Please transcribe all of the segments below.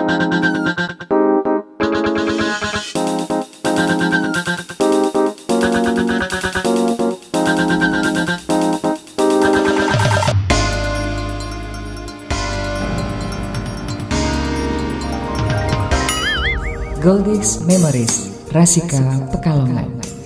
Goldies Memories, Rasika Pekalongan.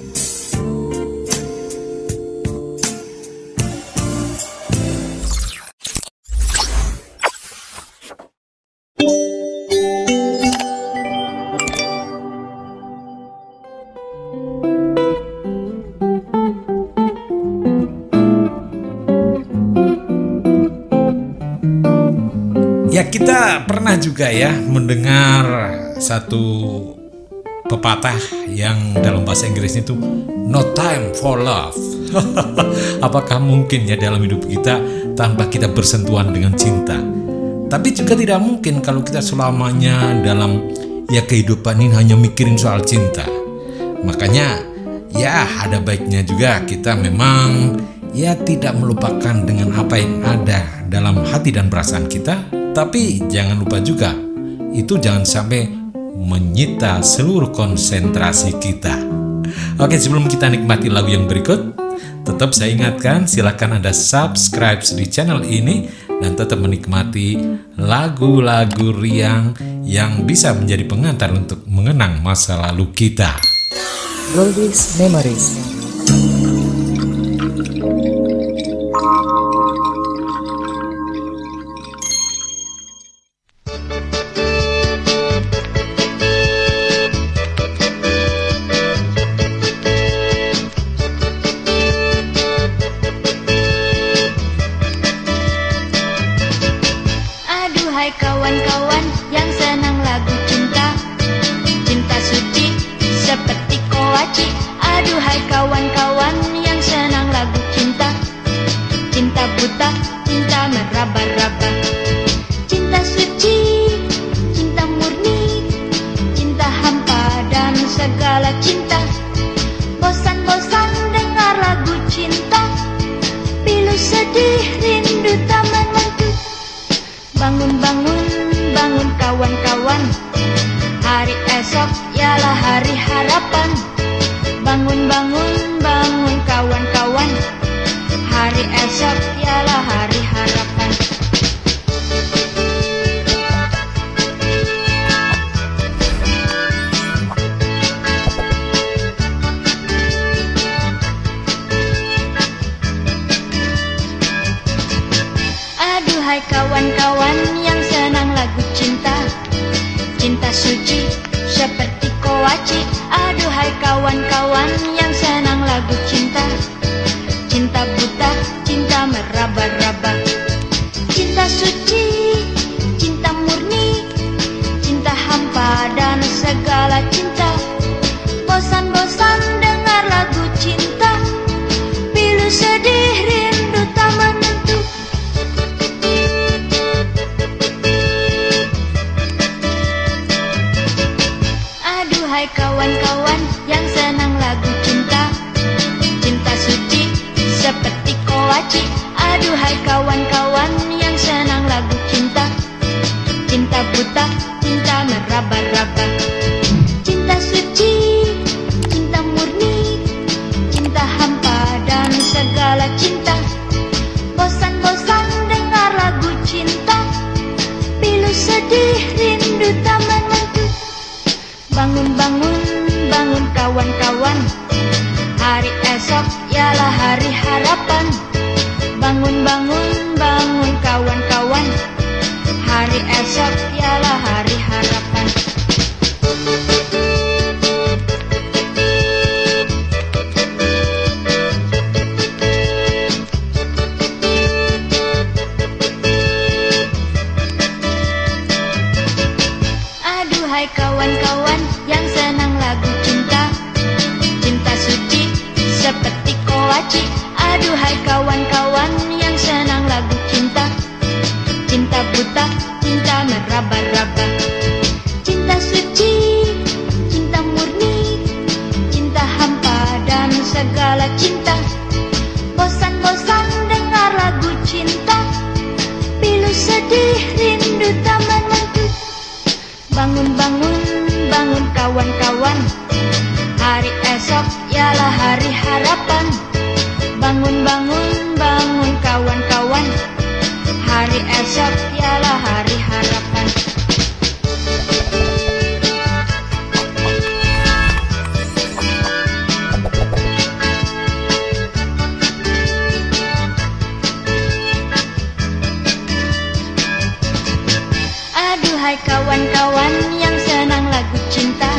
Ya, kita pernah juga ya mendengar satu pepatah yang dalam bahasa Inggris itu no time for love. Apakah mungkin ya dalam hidup kita tanpa kita bersentuhan dengan cinta? Tapi juga tidak mungkin kalau kita selamanya dalam ya kehidupan ini hanya mikirin soal cinta. Makanya ya ada baiknya juga kita memang ya tidak melupakan dengan apa yang ada dalam hati dan perasaan kita. Tapi jangan lupa juga, itu jangan sampai menyita seluruh konsentrasi kita. Oke, sebelum kita nikmati lagu yang berikut, tetap saya ingatkan silakan Anda subscribe di channel ini dan tetap menikmati lagu-lagu riang yang bisa menjadi pengantar untuk mengenang masa lalu kita. Goldies Memories. Kawan-kawan yang senang lagu cinta, cinta suci seperti kowaci. Aduhai kawan-kawan yang senang lagu cinta, cinta buta, cinta meraba-raba. Cinta suci, cinta murni, cinta hampa dan segala cinta. Bosan-bosan dengar lagu cinta, pilu sedih rindu tak menentu. Bangun-bangun, bangun kawan-kawan, hari esok ialah hari harapan. Bangun-bangun, bangun kawan-kawan, hari esok ialah hari harapan. Aduhai kawan-kawan yang senang lagu cinta, cinta suci seperti kowaci. Aduhai kawan-kawan yang senang lagu cinta, cinta buta, cinta meraba-raba. Cinta suci, cinta murni, cinta hampa dan segala cinta. Bosan-bosan dengar lagu cinta, pilu sedih rindu tak menentu. Aduhai kawan-kawan yang senang lagu cinta, cinta suci seperti kowaci. Aduhai kawan-kawan yang senang lagu cinta, cinta buta, cinta meraba-raba. Cinta suci, cinta murni, cinta hampa dan segala cinta. Bosan-bosan dengar lagu cinta, pilu sedih rindu tak menentu. Bangun-bangun, bangun kawan-kawan, hari esok ialah hari harapan. Bangun-bangun, bangun kawan-kawan, hari esok ialah hari harapan. Aduhai kawan-kawan yang senang lagu cinta, cinta suci seperti kowaci. Aduhai kawan-kawan yang senang lagu cinta, cinta buta, cinta meraba-raba. Cinta suci, cinta murni, cinta hampa dan segala cinta. Bosan-bosan dengar lagu cinta, pilu sedih rindu tak menentu. Wahai kawan-kawan yang senang lagu cinta,